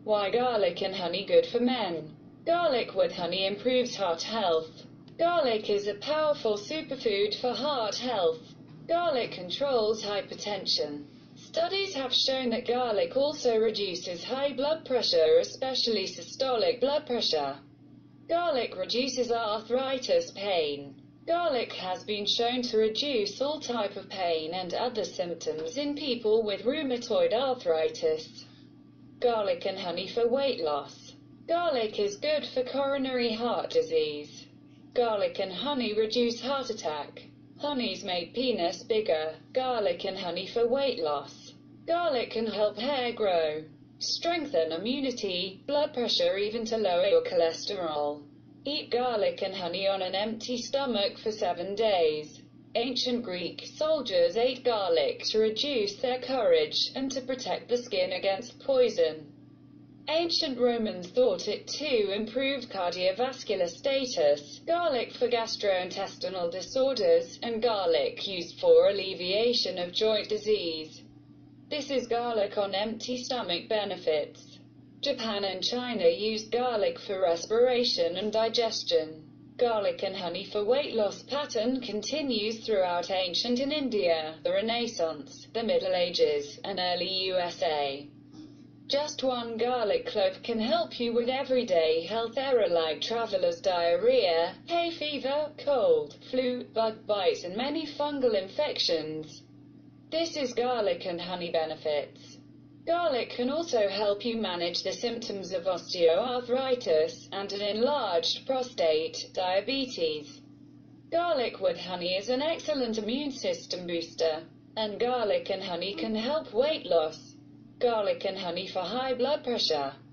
Why garlic and honey good for men? Garlic with honey improves heart health. Garlic is a powerful superfood for heart health. Garlic controls hypertension. Studies have shown that garlic also reduces high blood pressure, especially systolic blood pressure. Garlic reduces arthritis pain. Garlic has been shown to reduce all type of pain and other symptoms in people with rheumatoid arthritis. Garlic and honey for weight loss. Garlic is good for coronary heart disease. Garlic and honey reduce heart attack. Honey's made penis bigger. Garlic and honey for weight loss. Garlic can help hair grow, strengthen immunity, blood pressure, even to lower your cholesterol. Eat garlic and honey on an empty stomach for 7 days. Ancient Greek soldiers ate garlic to reduce their courage and to protect the skin against poison. Ancient Romans thought it too improved cardiovascular status. Garlic for gastrointestinal disorders, and garlic used for alleviation of joint disease. This is garlic on empty stomach benefits. Japan and China used garlic for respiration and digestion. Garlic and honey for weight loss pattern continues throughout ancient in India, the Renaissance, the Middle Ages, and early USA. Just one garlic clove can help you with everyday health error like traveler's diarrhea, hay fever, cold, flu, bug bites, and many fungal infections. This is garlic and honey benefits. Garlic can also help you manage the symptoms of osteoarthritis and an enlarged prostate, diabetes. Garlic with honey is an excellent immune system booster. And garlic and honey can help weight loss. Garlic and honey for high blood pressure.